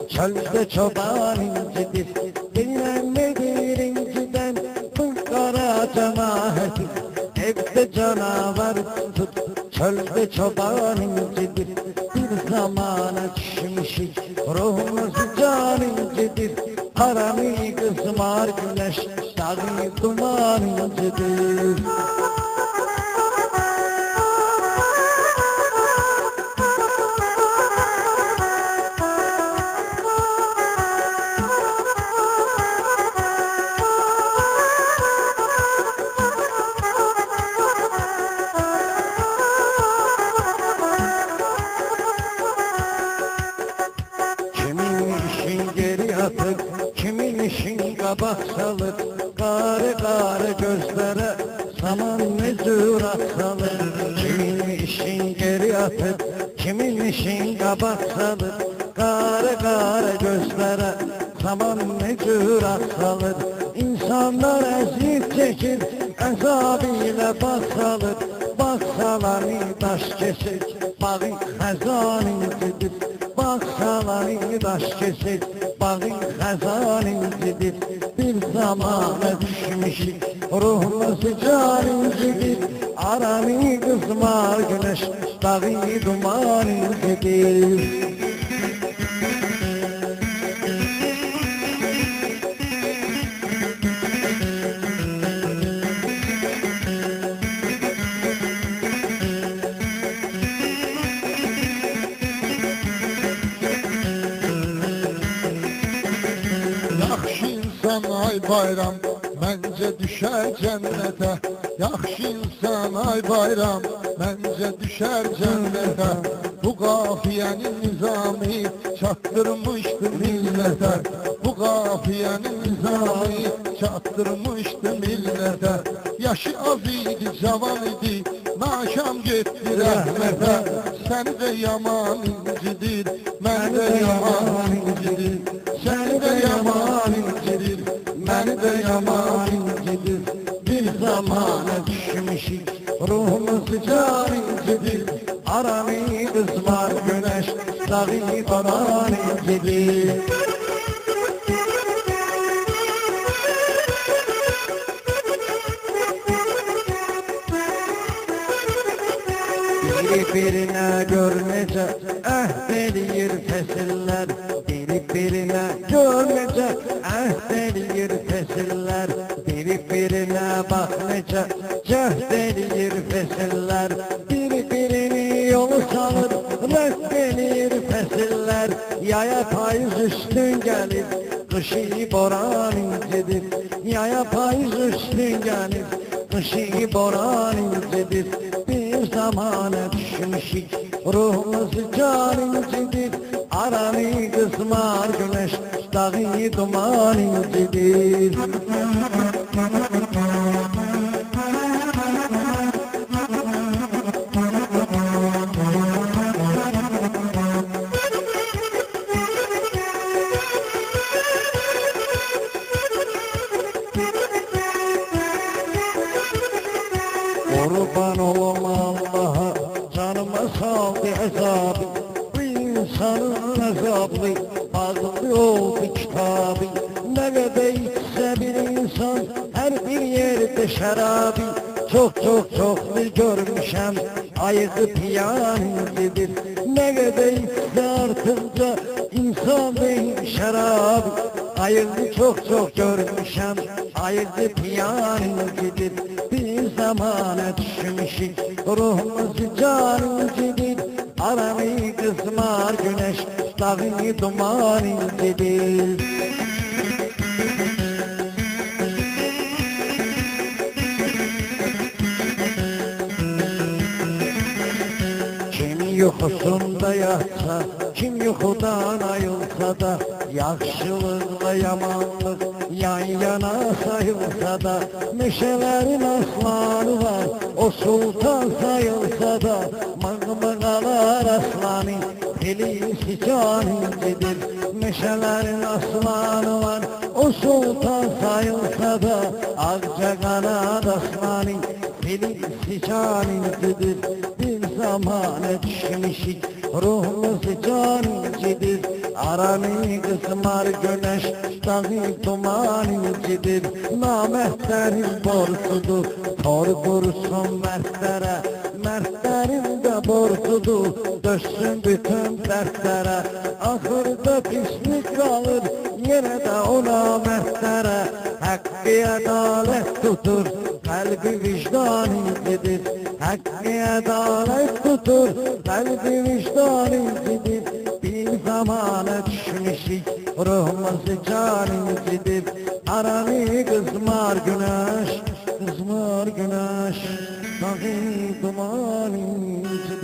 Çölde çoban incidir, dinlenmedir inciden. Bu kara cemaati, evde canavar tut. Çölde çoban incidir, bir zamana düşmüşük. Ruhumuz can incidir, harami kızmar güneş, dağı duman incidir. Kimin işin geri atık, kimin işin kabak salır. Kare kare gözlere saman mezura salır. Kimin işin geri atık, kimin işin kabak salır. Kare kare gözlere saman mezura salır. İnsanlar eziyet çekir, azabıyla baksalır. Baksaları taş kesir, bağı hazanindedir. Baksaları taş kesir, bağı hazanindedir. Bir zamana düşmüşük, ruhumuz carincidir. Arami kızmar güneş, dağı duman incedir. Yaxşı insan ay bayram, bence düşer cennete. Yaxşı insan ay bayram, bence düşer cennete. Bu kafiyenin nizami çattırmıştı millete. Bu kafiyenin nizami çattırmıştı millete. Yaşı az idi, cavan idi, naşam gitti rəhmete. Səni de yaman incidir, məni de yaman incidir. Səni de yaman incidir, məni de yaman incidir. Bir zamana düşmüşük, ruhumuz can incidir. Arami kızmar güneş, dağı duman incidir. Birbirine görmece ehdeliyir fesiller. Birbirine görmece ehdeliyir fesiller. Birbirine bakmaca cehdeliyir fesiller. Birbirini yol salır reddelir fesiller. Yaya payız üstün gelir, kışı boran incidir. Yaya payız üstün gelir, kışı boran incidir. Bir zamana düşmüşük, ruhumuz can incidir. Arami kızmar güneş, dağı duman incidir. Kurban olum Allah'a, canıma saldı hesabı. Bu insanın azabı, bazı oldu kitabı. Ne kadar içse bir insan, her bir yerde şarabı. Çok bir görmüşem, ayığı piyancıdır. Ne kadar içse artınca, insan değil şarabı. Ayığı çok görmüşem, ayığı piyancıdır. Bir zamana düşmüşük, ruhumuz cancidir. Arami kızmar güneş, dağı duman incidir. Kim yuxusunda yatsa, kim yuxudan ayılsa da, yaxşılıqla yamanlıq yan yana sayılsa da, meşələrin aslanı var, o sultan sayılsa da, mığmığalar aslanı, filisi can incidir. Meşələrin aslanı var, o sultan sayılsa da, ağca kanat aslanı, filisi can incidir. Bir zamana düşmüşük, ruhumuz can incidir. Aranı kısmar güneş, dağı duman incidir. Namehterin borsudur, tor kursun mertlere. Mertlerin de borsudur, döşsün bütün dertlere. Ahırda pislik kalır, yine de ona mertlere. Hakkı adalet tutur, kalbi vicdan incidir. Hakkı adalet tutur, kalbi vicdan incidir. Bir zamana düşmüşük, ruhumuz can incidir. Aranı kızmar güneş, kızmar güneş, dağı duman incidir.